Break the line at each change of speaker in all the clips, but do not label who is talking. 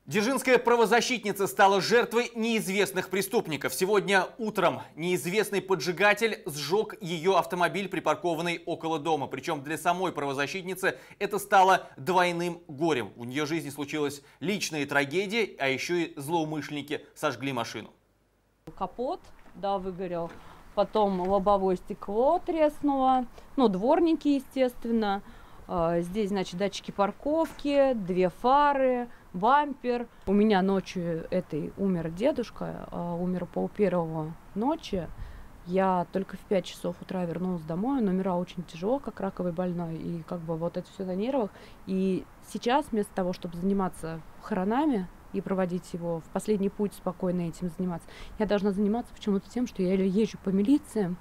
Дзержинская правозащитница стала жертвой неизвестных преступников. Сегодня утром неизвестный поджигатель сжег ее автомобиль, припаркованный около дома. Причем для самой правозащитницы это стало двойным горем. У нее в жизни случилась личная трагедия, а еще и злоумышленники сожгли машину.
Капот, да, выгорел. Потом лобовое стекло треснуло. Ну, дворники, естественно. Здесь, значит, датчики парковки, две фары, бампер. У меня ночью этой умер дедушка, умер пол-первого ночи. Я только в 5 часов утра вернулась домой, он умирал очень тяжело, как раковый больной, и как бы вот это все на нервах. И сейчас вместо того, чтобы заниматься хоронами и проводить его в последний путь, спокойно этим заниматься, я должна заниматься почему-то тем, что я езжу по милиции,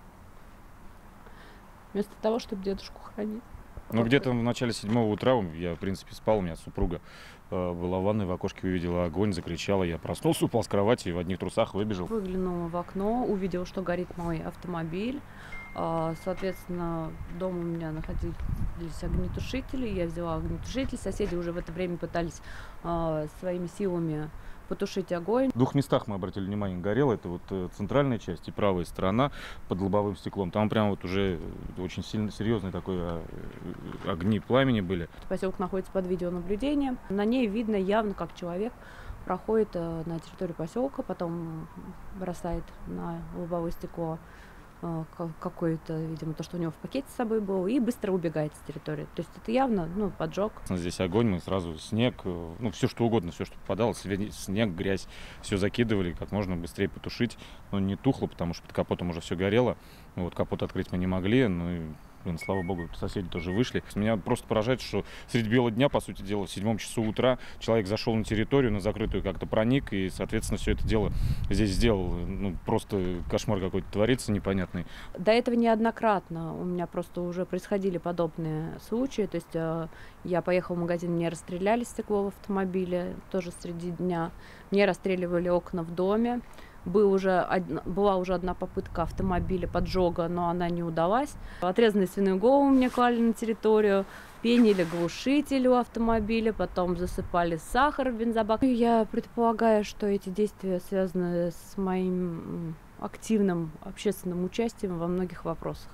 вместо того, чтобы дедушку хоронить.
Ну, где-то в начале 7 утра я, в принципе, спал, у меня супруга была в ванной, в окошке увидела огонь, закричала, я проснулся, упал с кровати и в одних трусах выбежал.
Выглянула в окно, увидела, что горит мой автомобиль. Соответственно, дома у меня находились огнетушители, я взяла огнетушитель, соседи уже в это время пытались своими силами потушить огонь.
В 2 местах мы обратили внимание, горело. Это вот центральная часть и правая сторона под лобовым стеклом. Там прям вот уже очень сильно серьезные такой огни пламени были.
Поселок находится под видеонаблюдением. На ней видно явно, как человек проходит на территорию поселка, потом бросает на лобовое стекло какое-то, видимо, то, что у него в пакете с собой было, и быстро убегает с территории. То есть это явно, поджог.
Здесь огонь, мы сразу снег, все что угодно, все, что попадало, снег, грязь, все закидывали, как можно быстрее потушить. Но не тухло, потому что под капотом уже все горело. Вот капот открыть мы не могли, слава богу, соседи тоже вышли. Меня просто поражает, что среди бела дня, по сути дела, в 7 часу утра человек зашел на территорию, на закрытую как-то проник, и, соответственно, все это дело здесь сделал. Просто кошмар какой-то творится непонятный.
До этого неоднократно у меня просто уже происходили подобные случаи. То есть я поехала в магазин, мне расстреляли стекло в автомобиле, тоже среди дня. Мне расстреливали окна в доме. Была уже одна попытка автомобиля поджога, но она не удалась. Отрезанную свиную голову мне клали на территорию, пенили глушитель у автомобиля, потом засыпали сахар в бензобак. Я предполагаю, что эти действия связаны с моим активным общественным участием во многих вопросах.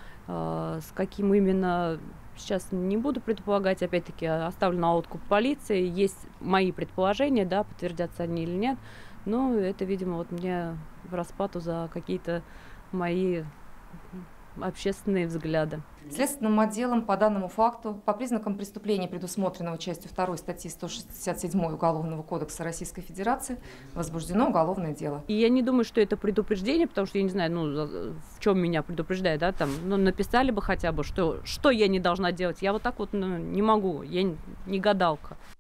С каким именно, сейчас не буду предполагать, опять-таки оставлю на откуп полиции. Есть мои предположения, да, подтвердятся они или нет. Но это, видимо, вот мне в расплату за какие-то мои общественные взгляды.
Следственным отделом по данному факту по признакам преступления, предусмотренного частью 2 статьи 167 Уголовного кодекса Российской Федерации, возбуждено уголовное дело.
И я не думаю, что это предупреждение, потому что я не знаю, в чем меня предупреждают, да, там, написали бы хотя бы, что я не должна делать. Я вот так вот не могу, я не гадалка.